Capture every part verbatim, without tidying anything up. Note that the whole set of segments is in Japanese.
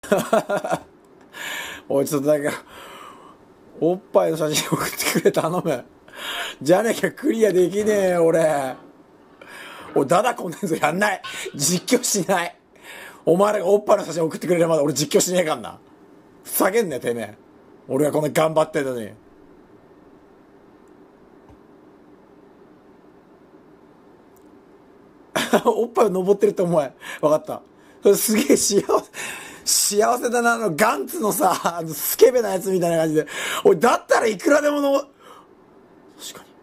おい、ちょっとだけ、おっぱいの写真送ってくれ頼む。じゃなきゃクリアできねえよ、俺。おい、ダダこんなやつやんない。実況しない。お前らがおっぱいの写真送ってくれれば俺実況しねえかんな。ふざけんねてめえ。俺がこんな頑張ってんのに。おっぱい登ってるって思え。わかった。それすげえ幸せ、幸せだな、あの、ガンツのさ、あの、スケベなやつみたいな感じで。おい、だったらいくらでもの、確かに。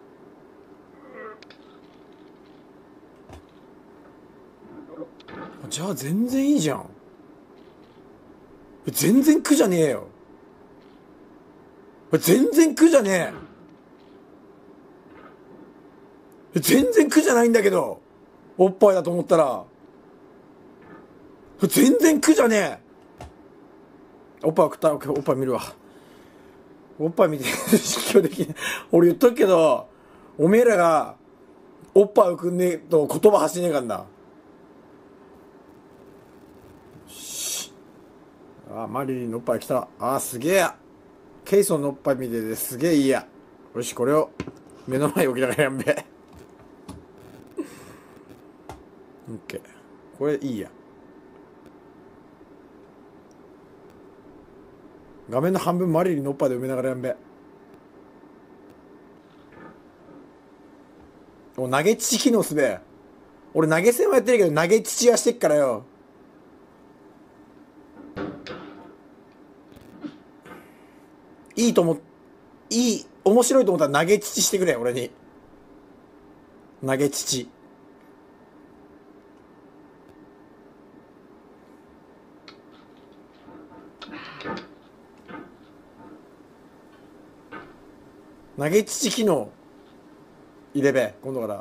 じゃあ全然いいじゃん。全然苦じゃねえよ。全然苦じゃねえ。全然苦じゃないんだけど。おっぱいだと思ったら。全然苦じゃねえ。おっぱい送ったら、おっぱい見るわ。おっぱい見て実況できない。俺言っとくけど、おめえらが、おっぱい送んねえと言葉発しねえかんな。あ、マリリンのおっぱい来た。あ、すげえ。ケイソンのおっぱい見ててすげえいいや。よし、これを目の前に置きながらやんべ。オッケー。これいいや。画面の半分マリリンのおっぱいで埋めながらやんべ。お、投げ乳機能すべ。俺投げ銭はやってるけど投げ乳はしてっからよ。いいと思、いい、面白いと思ったら投げ乳してくれ、俺に。投げ乳。投げ乳機能入れべ、今度から。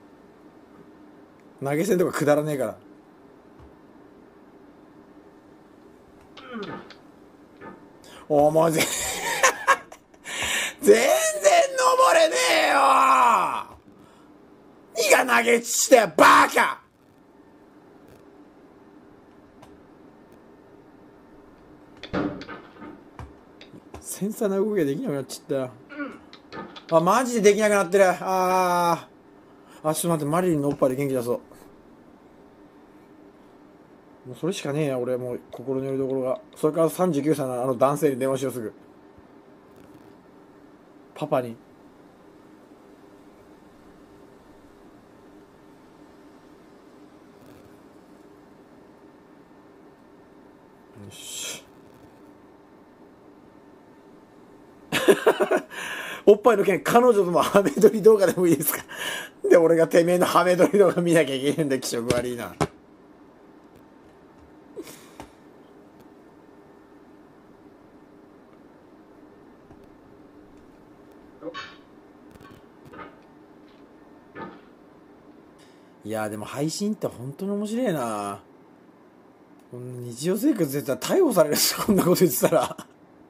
投げ銭とかくだらねえから。お、もうぜ全然登れねえよ。何が投げ乳だよ、バカ。繊細な動きができなくなっちゃったよ。あ、マジでできなくなってる。あー。あ、ちょっと待って、マリリンのおっぱいで元気出そう。もうそれしかねえや、俺もう心のよりどころが。それからさんじゅうきゅうさいのあの男性に電話しよう、すぐ。パパに。よし。おっぱいの件、彼女とのハメ撮り動画でもいいですか。で、俺がてめえのハメ撮り動画見なきゃいけないんだ、気色悪いな。いやーでも配信って本当に面白いな。こんな日常生活で言ったら逮捕されるし、こんなこと言ってたら。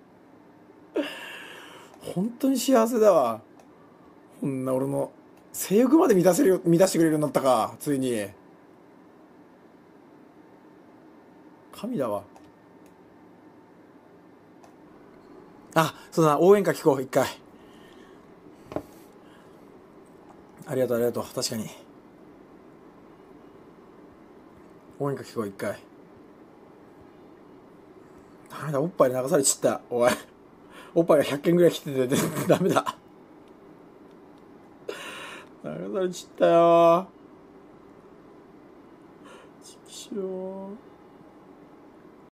本当に幸せだわ。こんな俺の性欲まで満たせるよ、満たしてくれるようになったか、ついに。神だわ。あ、そうだな、応援歌聞こう、一回。ありがとう、ありがとう、確かに。応援歌聞こう、一回。ダメだ、おっぱい流されちった。おい。おっぱいがひゃっけんぐらい来てて、ダメだ。流されちったよ。ちくしょう。